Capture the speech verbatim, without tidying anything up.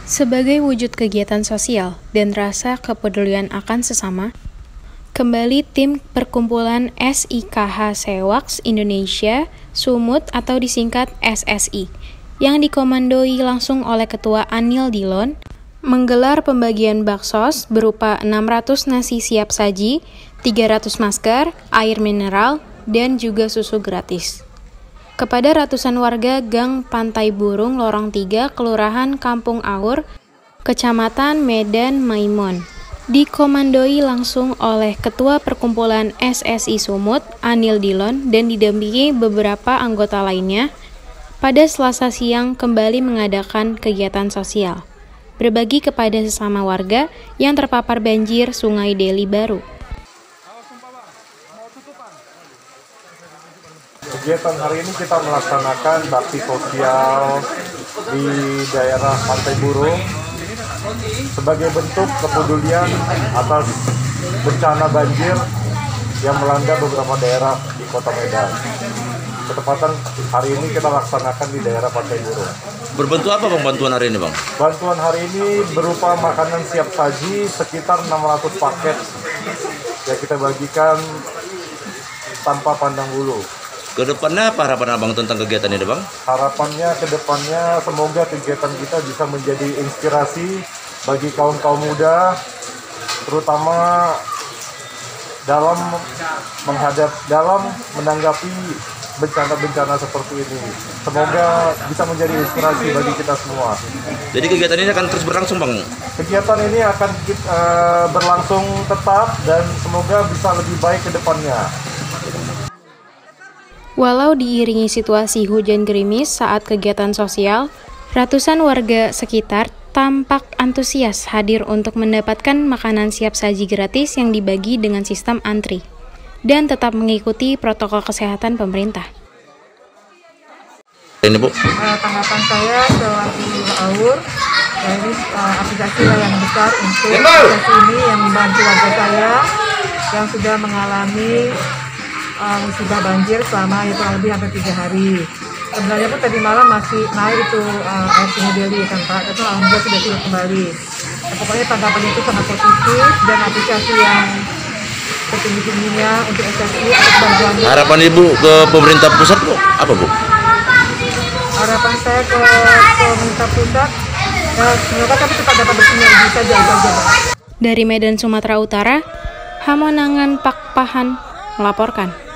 Sebagai wujud kegiatan sosial dan rasa kepedulian akan sesama, kembali tim perkumpulan S I K H Sewaks Indonesia Sumut atau disingkat S S I yang dikomandoi langsung oleh Ketua Anil Dilon menggelar pembagian baksos berupa enam ratus nasi siap saji, tiga ratus masker, air mineral, dan juga susu gratis kepada ratusan warga Gang Pantai Burung Lorong tiga, Kelurahan Kampung Aur, Kecamatan Medan Maimun. Dikomandoi langsung oleh Ketua Perkumpulan S S I Sumut, Anil Dilon, dan didampingi beberapa anggota lainnya, pada Selasa siang kembali mengadakan kegiatan sosial, berbagi kepada sesama warga yang terpapar banjir Sungai Deli Baru. Kegiatan hari ini kita melaksanakan bakti sosial di daerah Pantai Burung sebagai bentuk kepedulian atas bencana banjir yang melanda beberapa daerah di Kota Medan. Ketepatan hari ini kita laksanakan di daerah Pantai Burung. Berbentuk apa Bang bantuan hari ini Bang? Bantuan hari ini berupa makanan siap saji sekitar enam ratus paket yang kita bagikan tanpa pandang bulu. Kedepannya apa harapan Abang tentang kegiatan ini Bang? Harapannya kedepannya semoga kegiatan kita bisa menjadi inspirasi bagi kaum-kaum muda, terutama dalam menghadap, dalam menanggapi bencana-bencana seperti ini. Semoga bisa menjadi inspirasi bagi kita semua. Jadi kegiatan ini akan terus berlangsung Bang? Kegiatan ini akan uh, berlangsung tetap dan semoga bisa lebih baik ke depannya. Walau diiringi situasi hujan gerimis saat kegiatan sosial, ratusan warga sekitar tampak antusias hadir untuk mendapatkan makanan siap saji gratis yang dibagi dengan sistem antri, dan tetap mengikuti protokol kesehatan pemerintah. Ini Bu? Uh, tanggapan saya selaku Aur, ya ini uh, aplikasi yang besar untuk aplikasi ini yang membantu warga saya yang sudah mengalami uh, musibah banjir selama ya kurang lebih hampir tiga hari. Sebenarnya pun tadi malam masih naik itu uh, air Sungai Deli kan Pak, itu alhamdulillah sudah surut kembali. Nah, pokoknya tanggapan itu sangat positif dan aplikasi yang setinggi-tingginya untuk S S I untuk bantuannya. Harapan Ibu ke pemerintah pusat Bu, apa Bu? Harapan saya ke pemerintah pusat, ya semoga kami tetap dapat bersinergi saja, itu aja Pak. Dari Medan, Sumatera Utara, Hamonangan Pakpahan melaporkan.